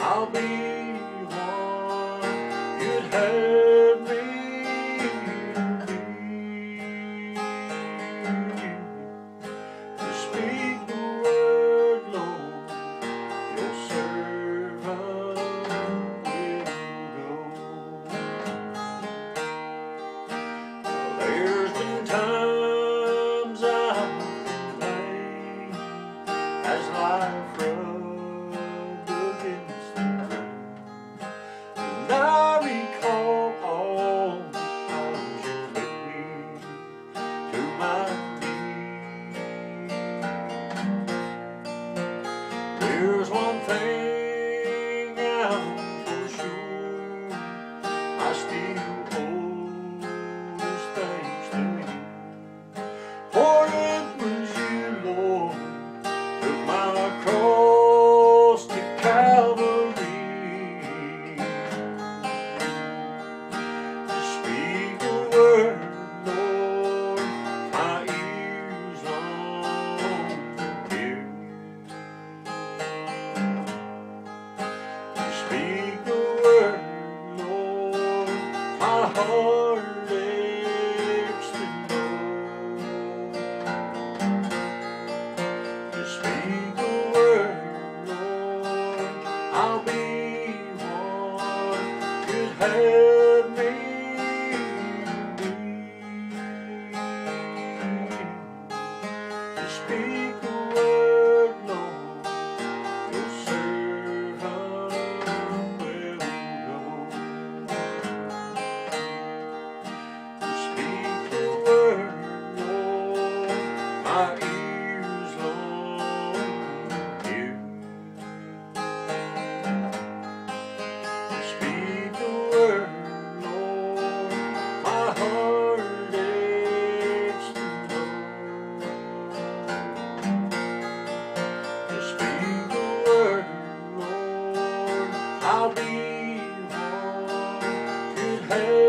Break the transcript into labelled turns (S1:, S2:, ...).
S1: I'll be one you'd have me to be. To speak the word, Lord, your servant will go. There's been times I've complained as life rubbed against the ground, and I recall all the times you took me to my knees. There's one thing I'm for sure, I still owe this thanks to you, for it was you, Lord, took my cross to Calvary. To speak the word, Lord, my ears long to hear. To speak the word, Lord, my heart aches to know. To speak the word, Lord, I'll be one you'd have me to be. To speak the word, Lord, your servant will go. To speak the word, Lord, my ears long to hear. To speak the word, Lord, my heart aches to know. To speak the word, Lord, I'll be one you'd have